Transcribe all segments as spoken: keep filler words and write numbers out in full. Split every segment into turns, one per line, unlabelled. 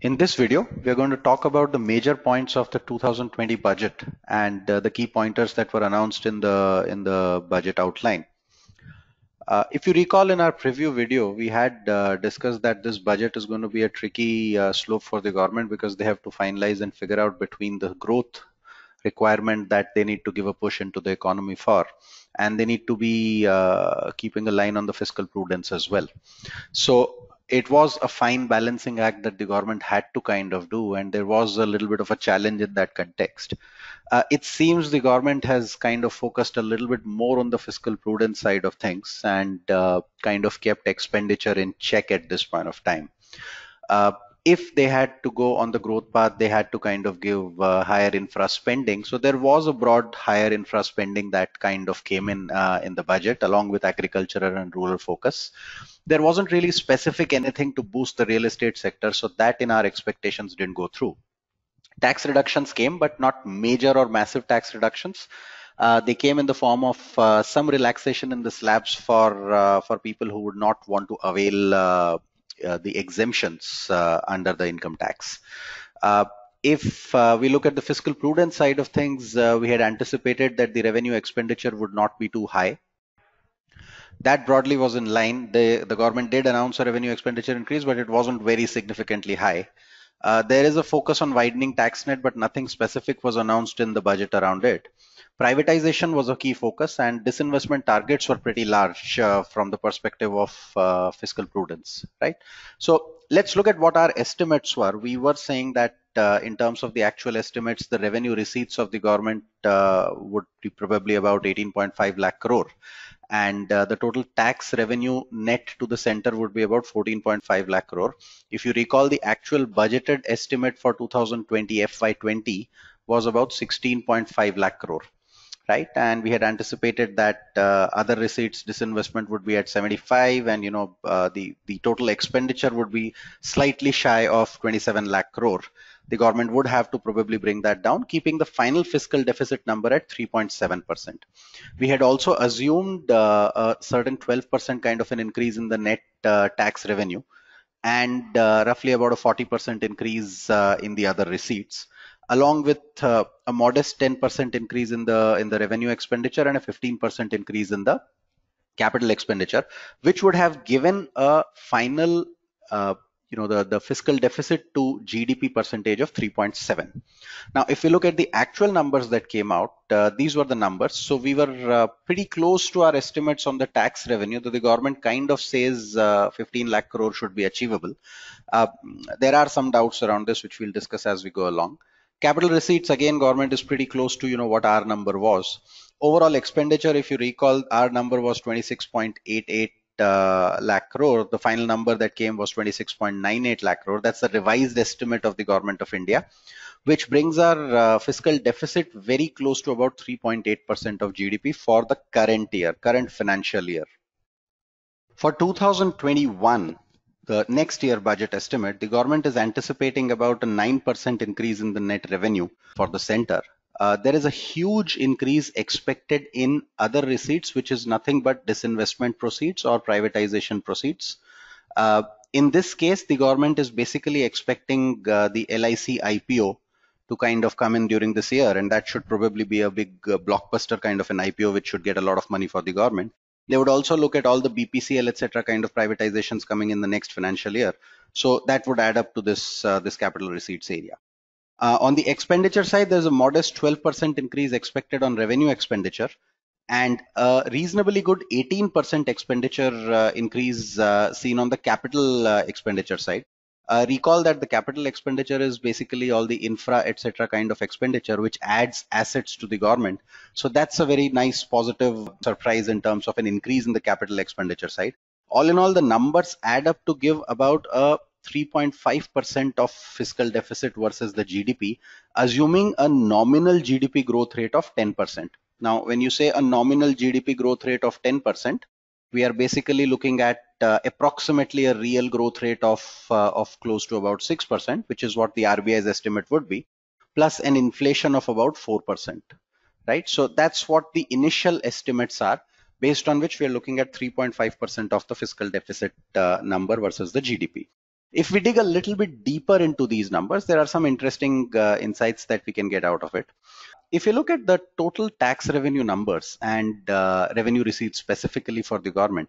In this video, we are going to talk about the major points of the two thousand twenty budget and uh, the key pointers that were announced in the in the budget outline. Uh, if you recall in our preview video, we had uh, discussed that this budget is going to be a tricky uh, slope for the government because they have to finalize and figure out between the growth requirement that they need to give a push into the economy for, and they need to be uh, keeping a line on the fiscal prudence as well. So it was a fine balancing act that the government had to kind of do, and there was a little bit of a challenge in that context. Uh, it seems the government has kind of focused a little bit more on the fiscal prudence side of things and uh, kind of kept expenditure in check at this point of time. Uh, if they had to go on the growth path, they had to kind of give uh, higher infra spending. So there was a broad higher infra spending that kind of came in uh, in the budget, along with agricultural and rural focus. There wasn't really specific anything to boost the real estate sector, so that in our expectations didn't go through. Tax reductions came, but not major or massive tax reductions. Uh, they came in the form of uh, some relaxation in the slabs for uh, for people who would not want to avail uh, uh, the exemptions uh, under the income tax. Uh, if uh, we look at the fiscal prudence side of things, uh, we had anticipated that the revenue expenditure would not be too high. That broadly was in line. The, the government did announce a revenue expenditure increase, but it wasn't very significantly high. Uh, there is a focus on widening tax net, but nothing specific was announced in the budget around it. Privatization was a key focus, and disinvestment targets were pretty large uh, from the perspective of uh, fiscal prudence, right? So let's look at what our estimates were. We were saying that uh, in terms of the actual estimates, the revenue receipts of the government uh, would be probably about eighteen point five lakh crore. And uh, the total tax revenue net to the center would be about fourteen point five lakh crore. If you recall, the actual budgeted estimate for two thousand twenty F Y twenty was about sixteen point five lakh crore, right? And we had anticipated that uh, other receipts disinvestment would be at seventy-five, and you know uh, the the total expenditure would be slightly shy of twenty-seven lakh crore. The government would have to probably bring that down, keeping the final fiscal deficit number at three point seven percent. We had also assumed uh, a certain twelve percent kind of an increase in the net uh, tax revenue, and uh, roughly about a forty percent increase uh, in the other receipts, along with uh, a modest ten percent increase in the in the revenue expenditure and a fifteen percent increase in the capital expenditure, which would have given a final uh, you know the the fiscal deficit to G D P percentage of three point seven. Now if we look at the actual numbers that came out, uh, these were the numbers. So we were uh, pretty close to our estimates on the tax revenue, that the government kind of says uh, fifteen lakh crore should be achievable. Uh, there are some doubts around this, which we'll discuss as we go along. Capital receipts, again, government is pretty close to you know what our number was. Overall expenditure, if you recall, our number was twenty-six point eight eight uh, lakh crore. The final number that came was twenty-six point nine eight lakh crore. That's the revised estimate of the government of India, which brings our uh, fiscal deficit very close to about three point eight percent of G D P for the current year, current financial year. For two thousand twenty-one, the next year budget estimate, the government is anticipating about a nine percent increase in the net revenue for the center. Uh, there is a huge increase expected in other receipts, which is nothing but disinvestment proceeds or privatization proceeds. Uh, in this case, the government is basically expecting uh, the L I C I P O to kind of come in during this year, and that should probably be a big uh, blockbuster kind of an I P O, which should get a lot of money for the government. They would also look at all the B P C L, et cetera, kind of privatizations coming in the next financial year. So that would add up to this uh, this capital receipts area. Uh, on the expenditure side, there's a modest twelve percent increase expected on revenue expenditure, and a reasonably good eighteen percent expenditure uh, increase uh, seen on the capital uh, expenditure side. Uh, recall that the capital expenditure is basically all the infra, et cetera, kind of expenditure, which adds assets to the government. So that's a very nice positive surprise in terms of an increase in the capital expenditure side. All in all, the numbers add up to give about a three point five percent of fiscal deficit versus the G D P, assuming a nominal G D P growth rate of ten percent. Now, when you say a nominal G D P growth rate of ten percent, we are basically looking at uh, approximately a real growth rate of uh, of close to about six percent, which is what the R B I's estimate would be, plus an inflation of about four percent, right? So that's what the initial estimates are, based on which we are looking at three point five percent of the fiscal deficit uh, number versus the G D P. If we dig a little bit deeper into these numbers, there are some interesting uh, insights that we can get out of it. If you look at the total tax revenue numbers and uh, revenue receipts specifically for the government,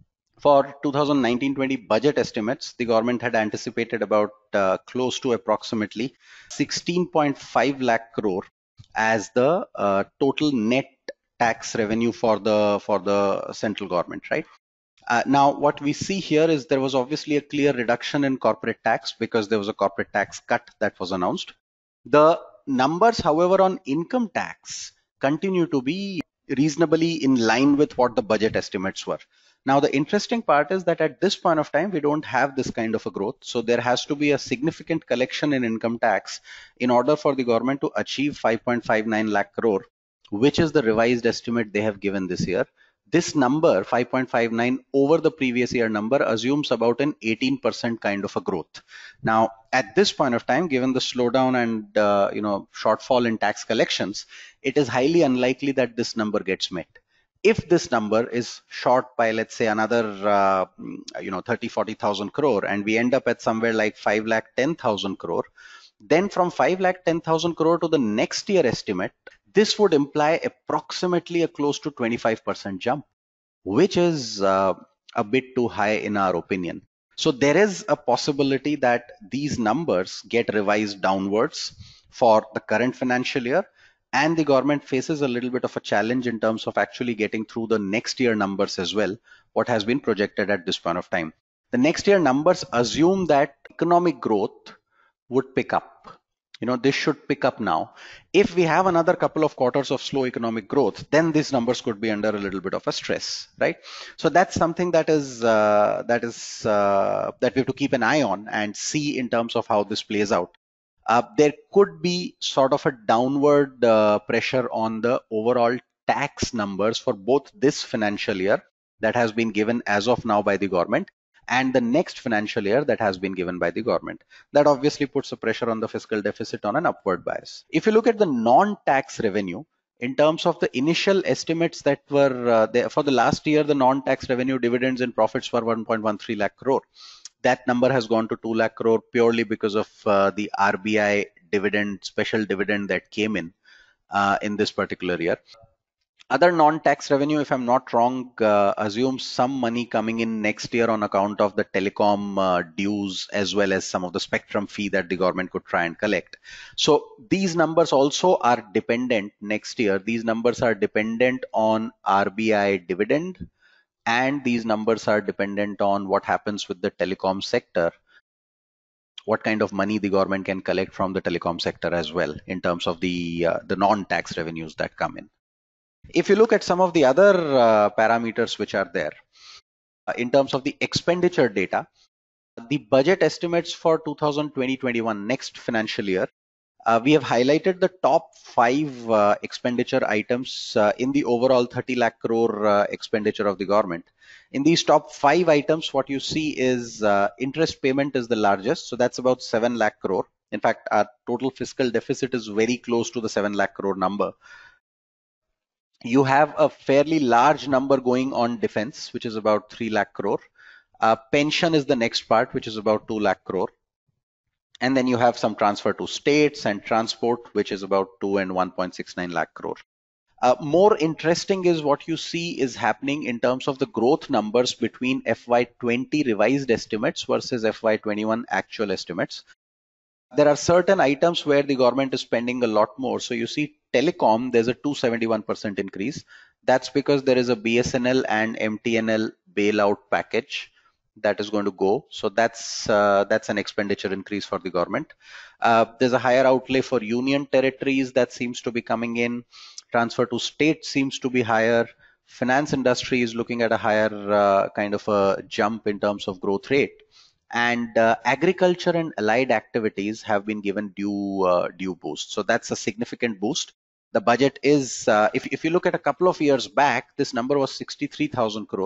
for two thousand nineteen twenty budget estimates, the government had anticipated about uh, close to approximately sixteen point five lakh crore as the uh, total net tax revenue for the for the central government, right? Uh, now, what we see here is there was obviously a clear reduction in corporate tax because there was a corporate tax cut that was announced. The numbers, however, on income tax continue to be reasonably in line with what the budget estimates were. Now, the interesting part is that at this point of time, we don't have this kind of a growth. So there has to be a significant collection in income tax in order for the government to achieve five point five nine lakh crore, which is the revised estimate they have given this year. This number, five point five nine over the previous year number, assumes about an eighteen percent kind of a growth. Now, at this point of time, given the slowdown and uh, you know shortfall in tax collections, it is highly unlikely that this number gets met. If this number is short by, let's say, another uh, you know thirty forty thousand crore, and we end up at somewhere like five lakh ten thousand crore, then from five lakh ten thousand crore to the next year estimate, this would imply approximately a close to twenty-five percent jump, which is uh, a bit too high in our opinion. So there is a possibility that these numbers get revised downwards for the current financial year, and the government faces a little bit of a challenge in terms of actually getting through the next year numbers as well, what has been projected at this point of time. The next year numbers assume that economic growth would pick up. You know, this should pick up now. If we have another couple of quarters of slow economic growth, then these numbers could be under a little bit of a stress, right? So that's something that is uh, that is uh, that we have to keep an eye on and see in terms of how this plays out. Uh, there could be sort of a downward uh, pressure on the overall tax numbers for both this financial year that has been given as of now by the government and the next financial year that has been given by the government. That obviously puts a pressure on the fiscal deficit on an upward bias. If you look at the non-tax revenue, in terms of the initial estimates that were uh, there for the last year, the non-tax revenue dividends and profits were one point one three lakh crore. That number has gone to two lakh crore purely because of uh, the R B I dividend, special dividend that came in uh, in this particular year. Other non-tax revenue, if I'm not wrong, uh, assumes some money coming in next year on account of the telecom uh, dues as well as some of the spectrum fee that the government could try and collect. So these numbers also are dependent next year. These numbers are dependent on R B I dividend, and these numbers are dependent on what happens with the telecom sector, what kind of money the government can collect from the telecom sector as well in terms of the uh, the non-tax revenues that come in. If you look at some of the other uh, parameters which are there, uh, in terms of the expenditure data, the budget estimates for two thousand twenty twenty-one next financial year, uh, we have highlighted the top five uh, expenditure items uh, in the overall thirty lakh crore uh, expenditure of the government. In these top five items, what you see is uh, interest payment is the largest. So that's about seven lakh crore. In fact, our total fiscal deficit is very close to the seven lakh crore number. You have a fairly large number going on defense, which is about three lakh crore. Uh, pension is the next part, which is about two lakh crore. And then you have some transfer to states and transport, which is about two and one point six nine lakh crore. Uh, more interesting is what you see is happening in terms of the growth numbers between F Y twenty revised estimates versus F Y twenty-one actual estimates. There are certain items where the government is spending a lot more. So you see telecom, there's a two hundred seventy-one percent increase. That's because there is a B S N L and M T N L bailout package that is going to go. So that's uh, that's an expenditure increase for the government. Uh, there's a higher outlay for union territories that seems to be coming in. Transfer to state seems to be higher. Finance industry is looking at a higher uh, kind of a jump in terms of growth rate. And uh, agriculture and allied activities have been given due uh, due boost. So that's a significant boost. The budget is, uh, if, if you look at a couple of years back, this number was sixty-three thousand crore.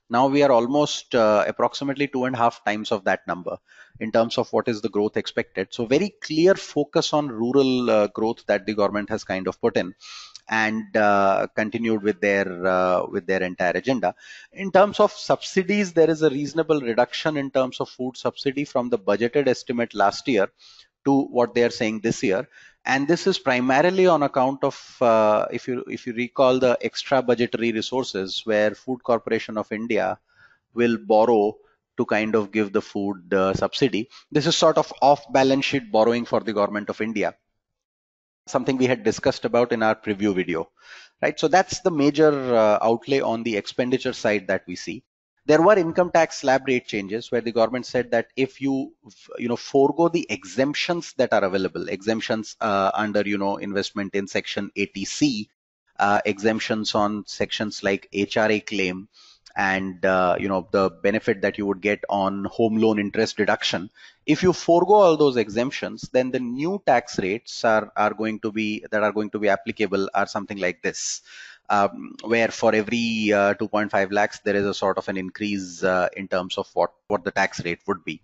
Now we are almost uh, approximately two and a half times of that number in terms of what is the growth expected. So very clear focus on rural uh, growth that the government has kind of put in and uh, continued with their uh, with their entire agenda. In terms of subsidies, there is a reasonable reduction in terms of food subsidy from the budgeted estimate last year to what they are saying this year, and this is primarily on account of uh, if you if you recall the extra budgetary resources where Food Corporation of India will borrow to kind of give the food uh, subsidy. This is sort of off balance sheet borrowing for the government of India, something we had discussed about in our preview video, right? So that's the major uh, outlay on the expenditure side that we see. There were income tax slab rate changes where the government said that if you you know forego the exemptions that are available, exemptions uh, under you know investment in section eighty C, uh, exemptions on sections like H R A claim, and uh, you know the benefit that you would get on home loan interest deduction. If you forego all those exemptions, then the new tax rates are are going to be that are going to be applicable are something like this, um, where for every uh, two point five lakhs there is a sort of an increase uh, in terms of what what the tax rate would be.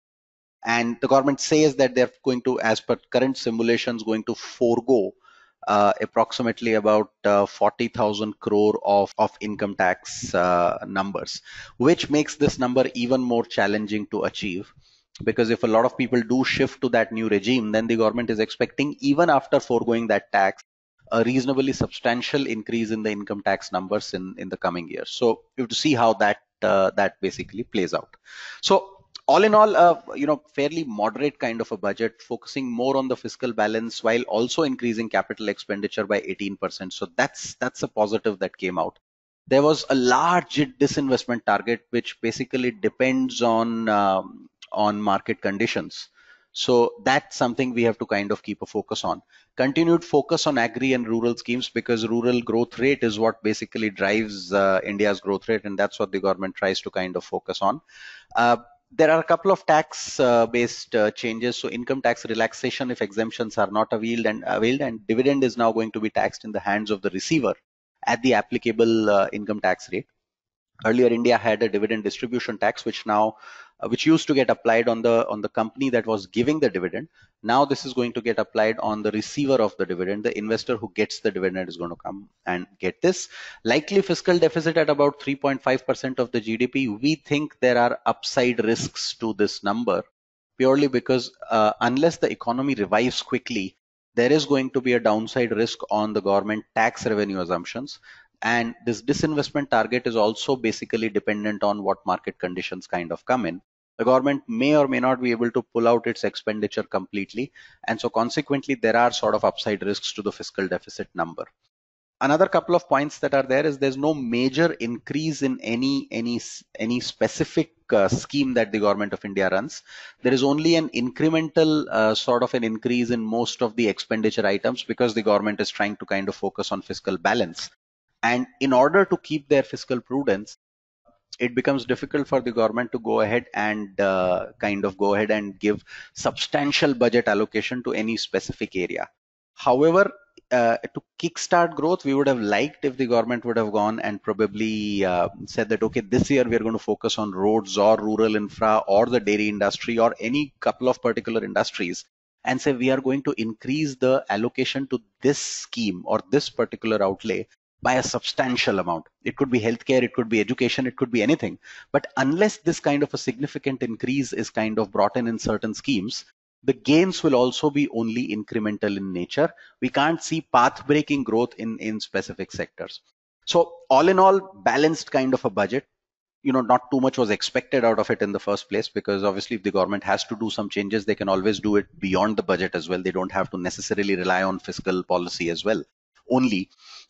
And the government says that they're going to, as per current simulations, going to forego uh, approximately about uh, forty thousand crore of, of income tax uh, numbers, which makes this number even more challenging to achieve. Because if a lot of people do shift to that new regime, then the government is expecting, even after foregoing that tax, a reasonably substantial increase in the income tax numbers in, in the coming years. So you have to see how that uh, that basically plays out. So all in all, uh, you know, fairly moderate kind of a budget, focusing more on the fiscal balance while also increasing capital expenditure by eighteen percent. So that's that's a positive that came out. There was a large disinvestment target, which basically depends on um, on market conditions. So that's something we have to kind of keep a focus on. Continued focus on agri and rural schemes, because rural growth rate is what basically drives uh, India's growth rate, and that's what the government tries to kind of focus on. Uh, there are a couple of tax uh, based uh, changes. So income tax relaxation if exemptions are not availed and availed, and dividend is now going to be taxed in the hands of the receiver at the applicable uh, income tax rate. Earlier, India had a dividend distribution tax, which now, uh, which used to get applied on the on the company that was giving the dividend. Now this is going to get applied on the receiver of the dividend. The investor who gets the dividend is going to come and get this. Likely fiscal deficit at about three point five percent of the G D P. We think there are upside risks to this number, purely because uh, unless the economy revives quickly, there is going to be a downside risk on the government tax revenue assumptions. And this disinvestment target is also basically dependent on what market conditions kind of come in. The government may or may not be able to pull out its expenditure completely. And so consequently, there are sort of upside risks to the fiscal deficit number. Another couple of points that are there is there's no major increase in any any any specific uh, scheme that the government of India runs. There is only an incremental uh, sort of an increase in most of the expenditure items, because the government is trying to kind of focus on fiscal balance. And in order to keep their fiscal prudence, it becomes difficult for the government to go ahead and uh, kind of go ahead and give substantial budget allocation to any specific area. However, uh, to kickstart growth, we would have liked if the government would have gone and probably uh, said that, okay, this year we are going to focus on roads or rural infra or the dairy industry or any couple of particular industries, and say we are going to increase the allocation to this scheme or this particular outlay by a substantial amount. It could be healthcare, it could be education, it could be anything. But unless this kind of a significant increase is kind of brought in in certain schemes, the gains will also be only incremental in nature. We can't see path-breaking growth in, in specific sectors. So all in all, balanced kind of a budget. You know, not too much was expected out of it in the first place, because obviously if the government has to do some changes, they can always do it beyond the budget as well. They don't have to necessarily rely on fiscal policy as well only.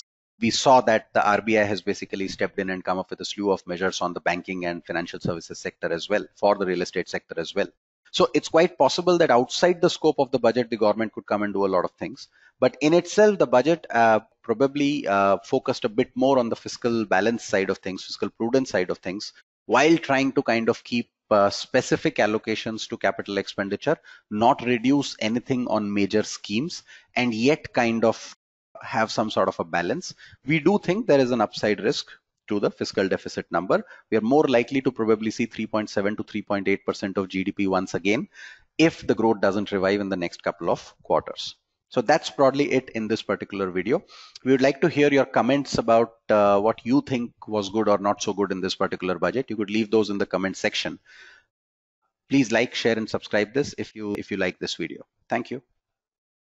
We saw that the R B I has basically stepped in and come up with a slew of measures on the banking and financial services sector as well, for the real estate sector as well. So it's quite possible that outside the scope of the budget, the government could come and do a lot of things. But in itself, the budget uh, probably uh, focused a bit more on the fiscal balance side of things, fiscal prudence side of things, while trying to kind of keep uh, specific allocations to capital expenditure, not reduce anything on major schemes, and yet kind of have some sort of a balance. We do think there is an upside risk to the fiscal deficit number. We are more likely to probably see three point seven to three point eight percent of G D P once again if the growth doesn't revive in the next couple of quarters. So that's broadly it in this particular video. We would like to hear your comments about uh, what you think was good or not so good in this particular budget. You could leave those in the comment section. Please like, share, and subscribe this if you if you like this video. Thank you.